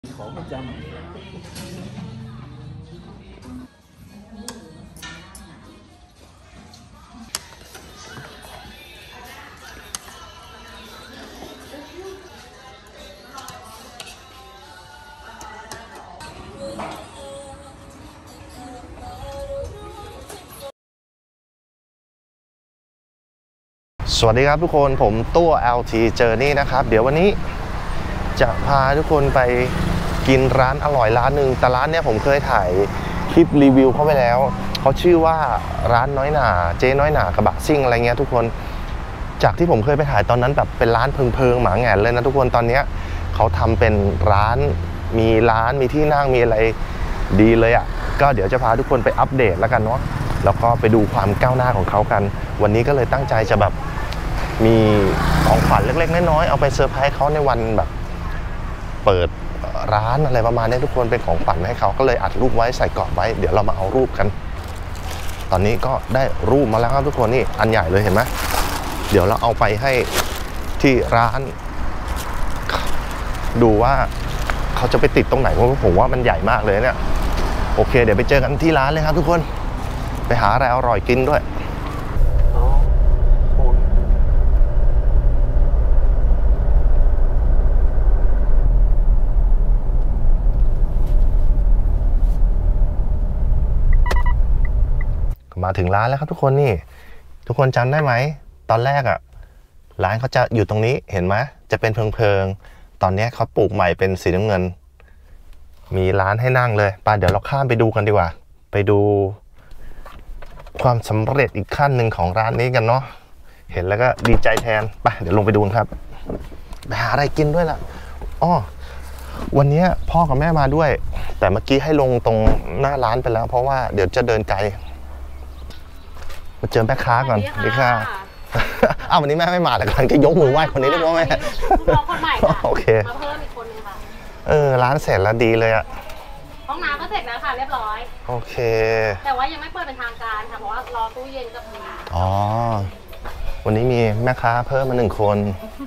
ของประจำสวัสดีครับทุกคนผมตัว LT Journey นะครับเดี๋ยววันนี้จะพาทุกคนไปกินร้านอร่อยร้านหนึ่งแต่ร้านเนี้ยผมเคยถ่ายคลิปรีวิวเขาไปแล้วเขาชื่อว่าร้านน้อยหน่าเจ๊น้อยหน่ากระบะซิ่งอะไรเงี้ยทุกคนจากที่ผมเคยไปถ่ายตอนนั้นแบบเป็นร้านเพิงๆหมาแหง่นเลยนะทุกคนตอนเนี้ยเขาทำเป็นร้านมีที่นั่งมีอะไรดีเลยอ่ะก็เดี๋ยวจะพาทุกคนไปอัปเดตแล้วกันเนาะแล้วก็ไปดูความก้าวหน้าของเขากันวันนี้ก็เลยตั้งใจจะแบบมีของขวัญเล็กๆน้อยๆเอาไปเซอร์ไพรส์เขาในวันแบบเปิดร้านอะไรประมาณนี้ทุกคนเป็นของขวัญให้เขาก็เลยอัดรูปไว้ใส่กรอบไว้เดี๋ยวเรามาเอารูปกันตอนนี้ก็ได้รูปมาแล้วครับทุกคนนี่อันใหญ่เลยเห็นไหมเดี๋ยวเราเอาไปให้ที่ร้านดูว่าเขาจะไปติดตรงไหนเพราะผมว่ามันใหญ่มากเลยเนี่ยโอเคเดี๋ยวไปเจอกันที่ร้านเลยครับทุกคนไปหาอะไรอร่อยกินด้วยมาถึงร้านแล้วครับทุกคนนี่ทุกคนจำได้ไหมตอนแรกอ่ะร้านเขาจะอยู่ตรงนี้เห็นไหมจะเป็นเพิงๆตอนนี้เขาปลูกใหม่เป็นสีน้ำเงินมีร้านให้นั่งเลยไปเดี๋ยวเราข้ามไปดูกันดีกว่าไปดูความสำเร็จอีกขั้นหนึ่งของร้านนี้กันเนาะเห็นแล้วก็ดีใจแทนไปเดี๋ยวลงไปดูกันครับไปหาอะไรกินด้วยล่ะอ้อวันนี้พ่อกับแม่มาด้วยแต่เมื่อกี้ให้ลงตรงหน้าร้านไปแล้วเพราะว่าเดี๋ยวจะเดินไกลมาเจอแม่ค้าก่อนดีค่ะอ้าววันนี้แม่ไม่มาแต่ก่อนก็ยกมือไหว้คนนี้ได้ไหมแม่น้องคนใหม่ค่ะโอเคมาเพิ่มอีกคนนึงค่ะร้านเสร็จแล้วดีเลยอะห้องน้ำก็เสร็จแล้วค่ะเรียบร้อยโอเคแต่ว่ายังไม่เปิดเป็นทางการค่ะเพราะว่ารอตู้เย็นกับมืออ๋อวันนี้มีแม่ค้าเพิ่มมา1 คน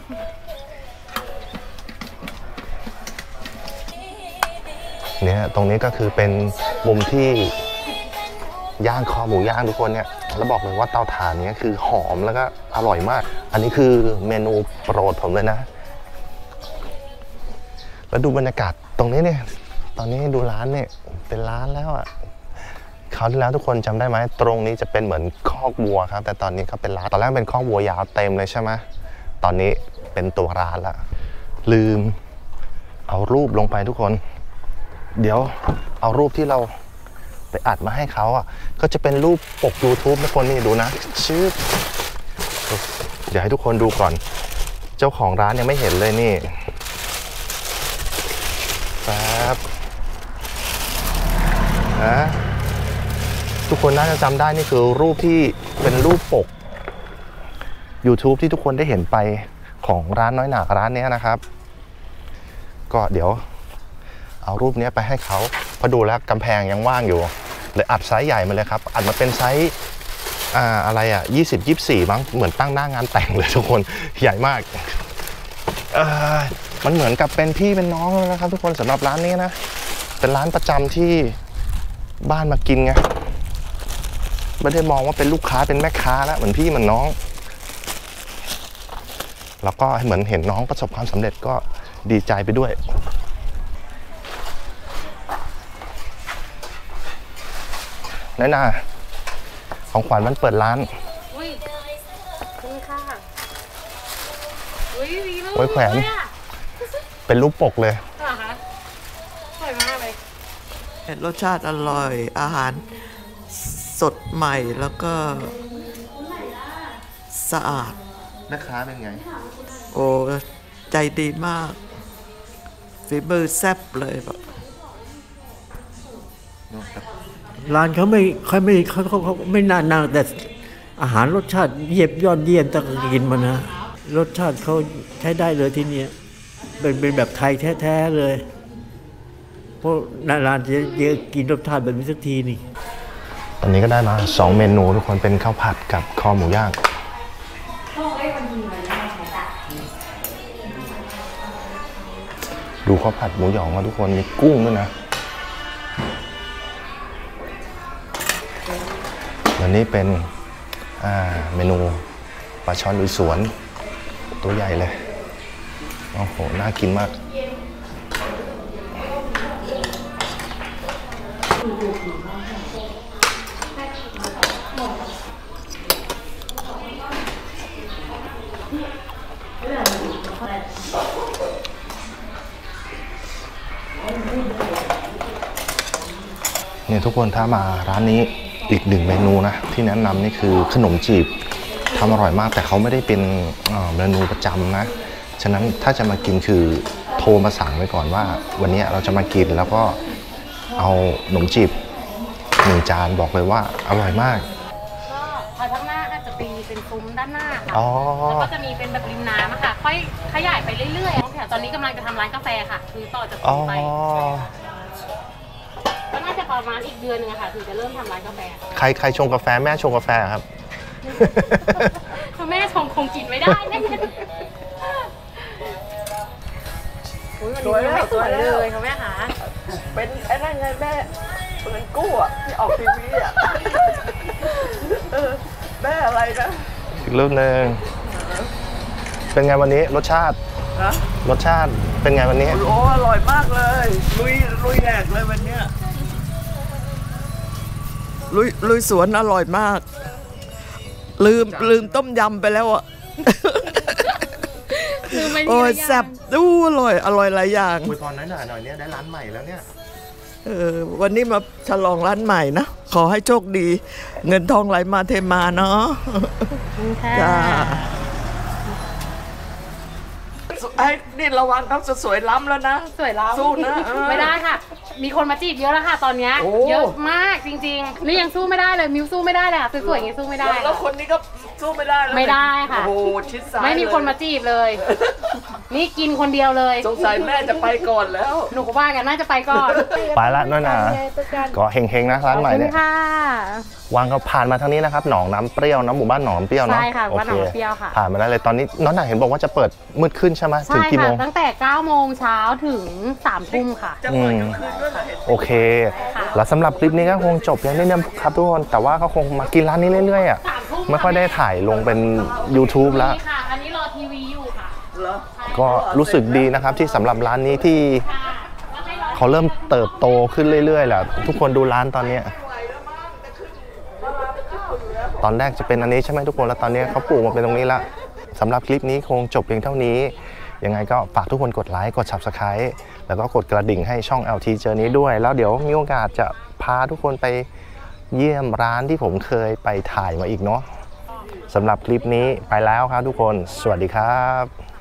เนี่ยตรงนี้ก็คือเป็นมุมที่ย่างคอหมูย่างทุกคนเนี่ยแล้วบอกเลยว่าเตาถ่านเนี้ยคือหอมแล้วก็อร่อยมากอันนี้คือเมนูโปรดผมเลยนะแล้วดูบรรยากาศตรงนี้เนี่ยตอนนี้ดูร้านเนี่ยเป็นร้านแล้วอ่ะคราวที่แล้วทุกคนจำได้ไหมตรงนี้จะเป็นเหมือนคอกวัวครับแต่ตอนนี้เขาเป็นร้านตอนแรกเป็นคอกวัวยาวเต็มเลยใช่ไหมตอนนี้เป็นตัวร้านละลืมเอารูปลงไปทุกคนเดี๋ยวเอารูปที่เราไปอัดมาให้เขาอ่ะก็จะเป็นรูปปก YouTube ทุกคนนี่ดูนะชื่อเดี๋ยวให้ทุกคนดูก่อนเจ้าของร้านยังไม่เห็นเลยนี่แป๊บนะทุกคนน่าจะจำได้นี่คือรูปที่เป็นรูปปก YouTube ที่ทุกคนได้เห็นไปของร้านน้อยหน่าร้านนี้นะครับก็เดี๋ยวเอารูปนี้ไปให้เขาพอดูแล้วกำแพงยังว่างอยู่เลยอัดไซส์ใหญ่มาเลยครับอัดมาเป็นไซส์อะไรอ่ะ20-24มั้งเหมือนตั้งหน้างานแต่งเลยทุกคนใหญ่มากมันเหมือนกับเป็นพี่เป็นน้องเลยนะครับทุกคนสำหรับร้านนี้นะเป็นร้านประจำที่บ้านมากินไงไม่ได้มองว่าเป็นลูกค้าเป็นแม่ค้าแล้วเหมือนพี่เหมือนน้องแล้วก็เหมือนเห็นน้องประสบความสำเร็จก็ดีใจไปด้วยน้อยหน่าของขวัญมันเปิดร้านอุ้ยคุณค่ะอุ้ยดีมากไว้แขวนเป็นรูปปกเลยเหรอคะสวยมากเลยรสชาติอร่อยอาหารสดใหม่แล้วก็สะอาดแม่ค้าเป็นไงโอ้ใจดีมากฝีมือแซ่บเลยแบบร้านเขาไม่ค่อยไม่เขาไม่นานแต่อาหารรสชาติยอดเยี่ยมตั้งกินมานะรสชาติเขาใช้ได้เลยที่นี่เป็นแบบไทยแท้ๆเลยเพราะนานๆจะกินรสชาติแบบนี้สักทีนี่ตอนนี้ก็ได้มา2 เมนูทุกคนเป็นข้าวผัดกับคอหมูย่างดูดูข้าวผัดหมูหยองมาทุกคนมีกุ้งด้วยนะวันนี้เป็นเมนูปลาช่อนลุยสวนตัวใหญ่เลยโอ้โหน่ากินมากเนี่ยทุกคนถ้ามาร้านนี้อีกหนึ่งเมนูนะที่แนะนำนี่คือขนมจีบทำอร่อยมากแต่เขาไม่ได้เป็นเมนูประจำนะฉะนั้นถ้าจะมากินคือโทรมาสั่งไว้ก่อนว่าวันนี้เราจะมากินแล้วก็เอาขนมจีบ1 จานบอกเลยว่าอร่อยมากก็พอข้างหน้าก็จะเป็นซุ้มด้านหน้าค่ะอ๋อแล้วก็จะมีเป็นแบบริมน้ำอะค่ะค่อยขยายไปเรื่อยๆแถวตอนนี้กำลังจะทำร้านกาแฟค่ะคือต่อจากซุ้มไปก็น่าจะประมาณอีกเดือนนึงค่ะถึงจะเริ่มทำร้านกาแฟใครชงกาแฟแม่ชงกาแฟครับแม่ชงคงกินไม่ได้แน่วันนี้ยังไม่สวยเลยค่ะแม่คะเป็นไอ้นั่นไงแม่เหมือนกู้อ่ะที่ออกทีวีอ่ะแม่อะไรนะอีกรูปหนึ่งเป็นไงวันนี้รสชาติเป็นไงวันนี้โอ้อร่อยมากเลยลุยแหกเลยวันเนี้ยลุยสวนอร่อยมากลืมต้มยำไปแล้วอ่ะโอ้ยแซ่บดูอร่อยหลายอย่างคุยตอนนั้นหน่อยเนี่ยได้ร้านใหม่แล้วเนี่ยวันนี้มาฉลองร้านใหม่นะขอให้โชคดีเงินทองไหลมาเทมาเนาะจ้าไอ้นี่ระวังเขาจะสวยล้ำแล้วนะสวยล้ำสู้นะไม่ได้ค่ะมีคนมาจีบเยอะแล้วค่ะตอนนี้เยอะมากจริงๆนี่ยังสู้ไม่ได้เลยมิวสู้ไม่ได้เลยค่ะสวยๆอย่างนี้สู้ไม่ได้แล้วคนนี้ก็สู้ไม่ได้ไม่ได้ค่ะโอ้ชิดซ้ายไม่มีคนมาจีบเลยนี่กินคนเดียวเลยสงสัยแม่จะไปก่อนแล้วหนูก็ว่ากันน่าจะไปก่อนไปละน้อยหนาก็เฮงๆนะร้านใหม่เนี่ยวางเขาผ่านมาทางนี้นะครับหนองน้ำเปรี้ยวน้ำหมู่บ้านหนองน้ำเปรี้ยวเนาะใช่ค่ะบ้านหนองน้ำเปรี้ยวค่ะผ่านมาได้เลยตอนนี้น้องหนาเห็นบอกว่าจะเปิดมืดขึ้นใช่ไหมถึงกี่โมงตั้งแต่9 โมงเช้าถึง3 ทุ่มค่ะโอเคแล้วสำหรับคลิปนี้ก็คงจบอย่างนี้ครับทุกคนแต่ว่าก็คงมากินร้านนี้เรื่อยๆอ่ะไม่ค่อยได้ถ่ายลงเป็น YouTube แล้วอันนี้รอทีวีอยู่ค่ะก็รู้สึกดีนะครับที่สำหรับร้านนี้ที่เขาเริ่มเติบโตขึ้นเรื่อยๆแหละทุกคนดูร้านตอนนี้ตอนแรกจะเป็นอันนี้ใช่ไหมทุกคนแล้วตอนนี้เขาปลูกมาเป็นตรงนี้ละสำหรับคลิปนี้คงจบเพียงเท่านี้ยังไงก็ฝากทุกคนกดไลค์กด Subscribe แล้วก็กดกระดิ่งให้ช่อง LT Journey ด้วยแล้วเดี๋ยวมีโอกาสจะพาทุกคนไปเยี่ยมร้านที่ผมเคยไปถ่ายมาอีกเนาะสำหรับคลิปนี้ไปแล้วครับทุกคนสวัสดีครับ